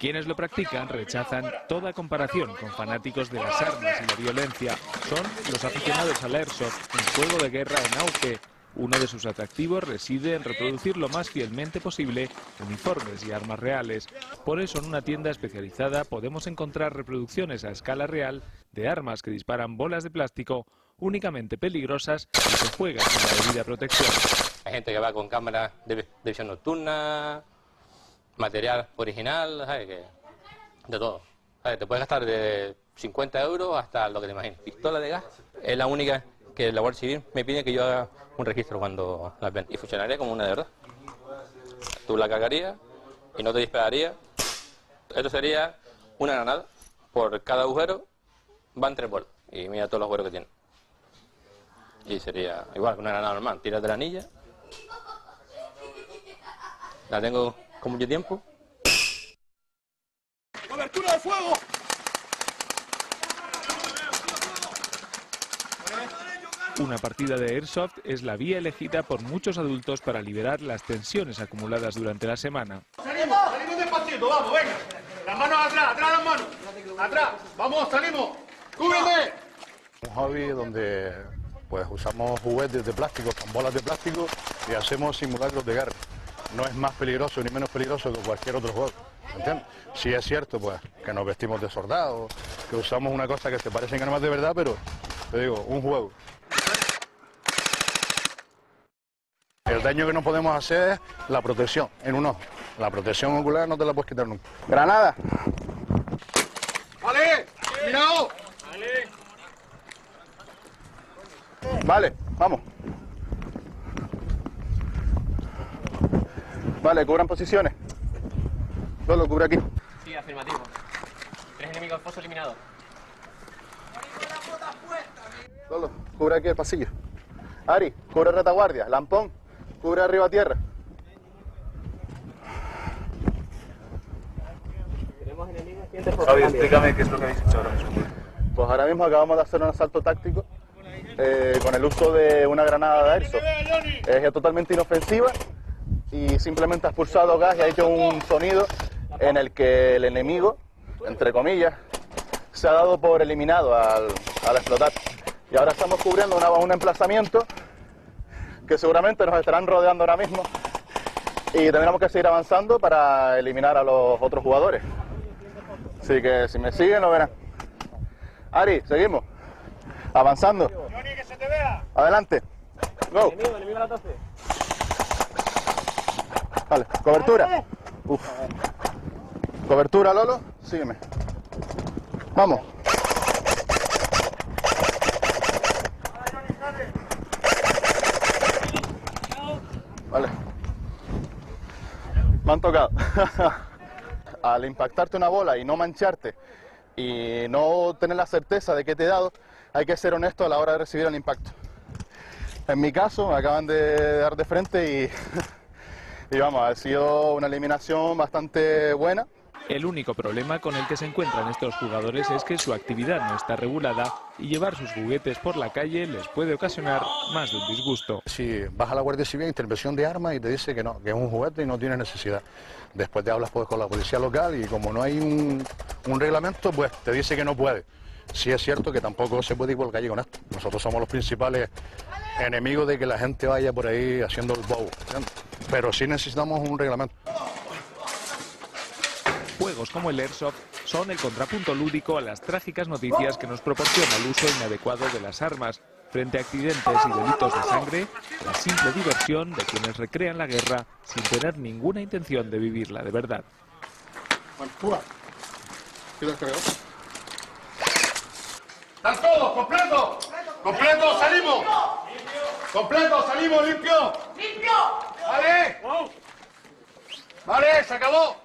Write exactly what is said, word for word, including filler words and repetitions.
Quienes lo practican rechazan toda comparación con fanáticos de las armas y la violencia. Son los aficionados al Airsoft, un juego de guerra en auge. Uno de sus atractivos reside en reproducir lo más fielmente posible uniformes y armas reales. Por eso en una tienda especializada podemos encontrar reproducciones a escala real de armas que disparan bolas de plástico únicamente peligrosas y se juegan con la debida protección. Hay gente que va con cámaras de, de visión nocturna, material original, ¿sabes? Que, de todo. ¿Sabes? Te puedes gastar de cincuenta euros hasta lo que te imagines. Pistola de gas es la única que la Guardia Civil me pide que yo haga un registro cuando las ven. Y funcionaría como una de verdad. Tú la cargarías y no te dispararía. Esto sería una granada. Por cada agujero van tres bolas. Y mira todos los agujeros que tiene. Y sería igual que una granada normal. Tiras de la anilla. La tengo con mucho tiempo. ¡Cobertura de fuego! Una partida de Airsoft es la vía elegida por muchos adultos para liberar las tensiones acumuladas durante la semana. ¡Salimos! ¡Salimos despacito! ¡Vamos, venga! ¡Las manos atrás! ¡Atrás las manos! ¡Atrás! ¡Vamos, salimos! ¡Cúbreme! Un hobby donde pues usamos juguetes de plástico, con bolas de plástico y hacemos simulacros de guerra. No es más peligroso ni menos peligroso que cualquier otro juego, ¿entiendes? Sí es cierto pues que nos vestimos de soldados, que usamos una cosa que se parecen armas de verdad, pero te digo, un juego. El daño que no podemos hacer es la protección en un ojo. La protección ocular no te la puedes quitar nunca. ¡Granada! ¡Vale! ¡Mirado! Vale, vamos. Vale, cubran posiciones. Solo cubre aquí. Sí, afirmativo. Tres enemigos foso eliminados. Solo, cubre aquí el pasillo. Ari, cubre retaguardia. Lampón, cubre arriba tierra. Tenemos enemigos siguientes por Javi, explícame qué es lo que habéis hecho ahora mismo. Pues ahora mismo acabamos de hacer un asalto táctico eh, con el uso de una granada de Airsoft. Es totalmente inofensiva y simplemente ha expulsado gas y ha hecho un sonido en el que el enemigo, entre comillas, se ha dado por eliminado al, al explotar. Y ahora estamos cubriendo una, un emplazamiento que seguramente nos estarán rodeando ahora mismo y tendremos que seguir avanzando para eliminar a los otros jugadores. Así que si me siguen lo verán. Ari, seguimos. Avanzando. Johnny, que se te vea. Adelante. Go. Enemigo, enemigo a la doce. Vale, cobertura. Uf. Cobertura, Lolo. Sígueme. Vamos. Vale. Me han tocado. Al impactarte una bola y no mancharte y no tener la certeza de que te he dado, hay que ser honesto a la hora de recibir el impacto. En mi caso, me acaban de dar de frente y, y vamos, ha sido una eliminación bastante buena. El único problema con el que se encuentran estos jugadores es que su actividad no está regulada y llevar sus juguetes por la calle les puede ocasionar más de un disgusto. Si vas a la Guardia Civil, intervención de armas y te dice que no, que es un juguete y no tiene necesidad. Después te hablas pues, con la policía local y como no hay un, un reglamento, pues te dice que no puede. Sí es cierto que tampoco se puede ir por la calle con esto. Nosotros somos los principales enemigos de que la gente vaya por ahí haciendo el bobo, ¿entiendes? Pero sí necesitamos un reglamento. Juegos como el Airsoft son el contrapunto lúdico a las trágicas noticias que nos proporciona el uso inadecuado de las armas. Frente a accidentes y delitos de sangre, la simple diversión de quienes recrean la guerra sin tener ninguna intención de vivirla de verdad. ¡Están todos! ¡Completo! ¡Completo! ¡Salimos! ¡Completo! ¡Salimos! ¡Limpio! ¡Limpio! ¡Vale! ¡Vale! ¡Se acabó!